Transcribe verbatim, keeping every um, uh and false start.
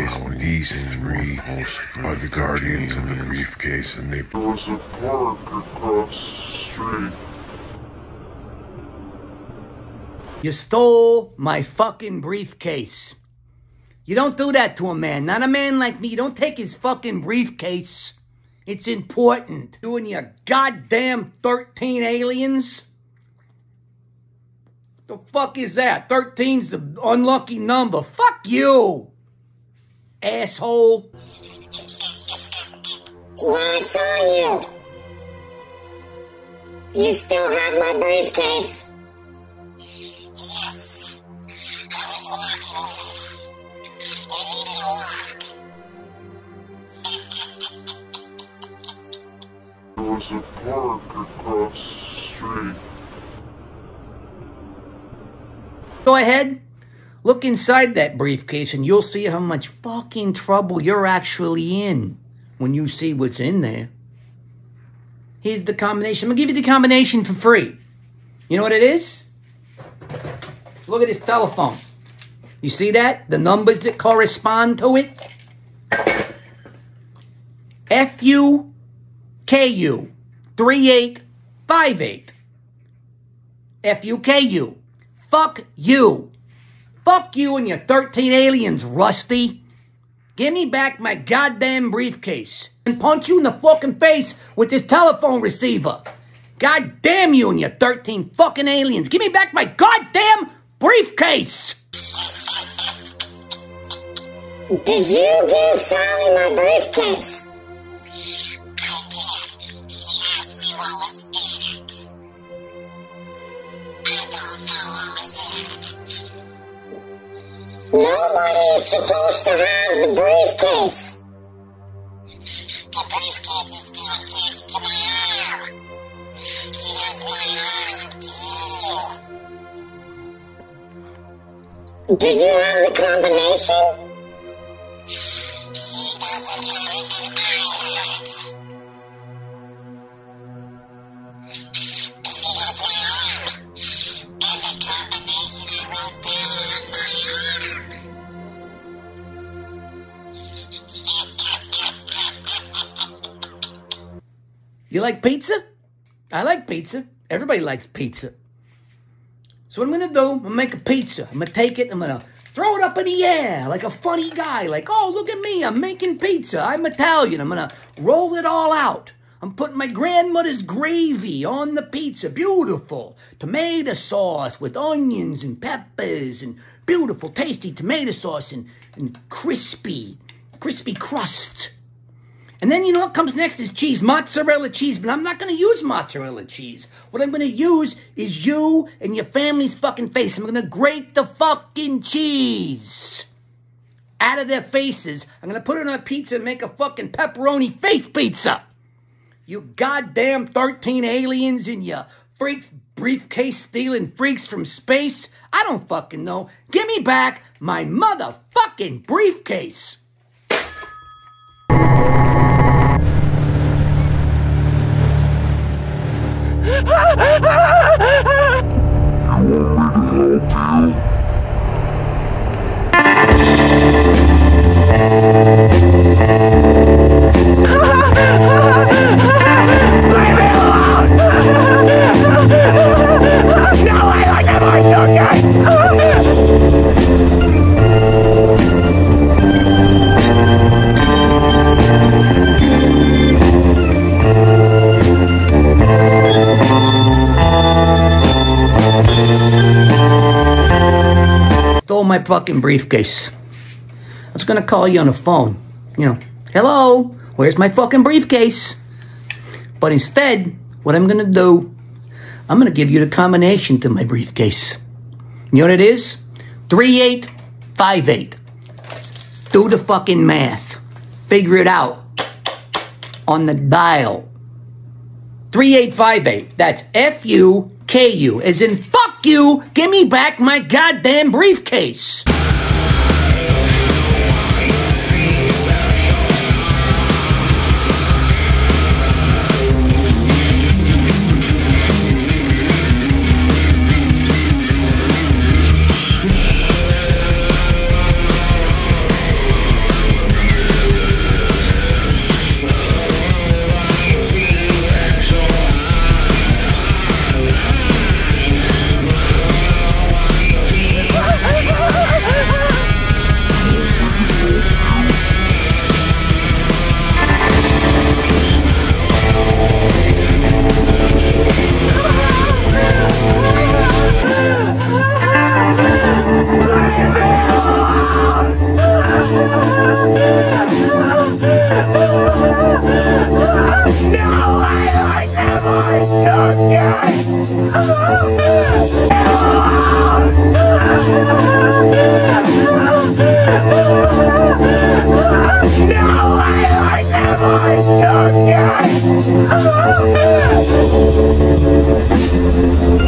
briefcase. These three are the guardians of the briefcase, and they... There was a park across the street. You stole my fucking briefcase. You don't do that to a man. Not a man like me. You don't take his fucking briefcase. It's important. Doing your goddamn thirteen aliens? The fuck is that? thirteen's the unlucky number. Fuck you, asshole. Well, I saw you. You still have my briefcase. Yes. I was walking away. It needed a lock. There was a park across the street. Go ahead, look inside that briefcase and you'll see how much fucking trouble you're actually in when you see what's in there. Here's the combination. I'm gonna give you the combination for free. You know what it is? Look at this telephone. You see that? The numbers that correspond to it? F U K U three eight five eight. F U K U. Fuck you. Fuck you and your thirteen aliens, Rusty. Give me back my goddamn briefcase and punch you in the fucking face with this telephone receiver. God damn you and your thirteen fucking aliens. Give me back my goddamn briefcase. Did you give Sally my briefcase? I did. She asked me what was in it. I don't know what was in it. Nobody is supposed to have the briefcase. The briefcase is still attached to my arm. She has my arm too. Do you have the combination? She doesn't have it and I have it. She has my arm. And the combination I wrote down on my arm. You like pizza? I like pizza. Everybody likes pizza. So what I'm going to do, I'm going to make a pizza. I'm going to take it, I'm going to throw it up in the air like a funny guy. Like, oh, look at me, I'm making pizza. I'm Italian. I'm going to roll it all out. I'm putting my grandmother's gravy on the pizza. Beautiful. Tomato sauce with onions and peppers and beautiful, tasty tomato sauce and, and crispy, crispy crust. And then you know what comes next is cheese, mozzarella cheese, but I'm not going to use mozzarella cheese. What I'm going to use is you and your family's fucking face. I'm going to grate the fucking cheese out of their faces. I'm going to put it on a pizza and make a fucking pepperoni face pizza. You goddamn thirteen aliens and your freaks, briefcase stealing freaks from space. I don't fucking know. Give me back my motherfucking briefcase. You want me to help you? Leave me alone! No, I like that voice, okay? Stole my fucking briefcase. I was gonna call you on the phone. You know, hello, where's my fucking briefcase? But instead, what I'm gonna do, I'm gonna give you the combination to my briefcase. You know what it is? three eight five eight. Do the fucking math. Figure it out on the dial. three eight five eight. That's F U K U. As in, fuck you, give me back my goddamn briefcase. so good!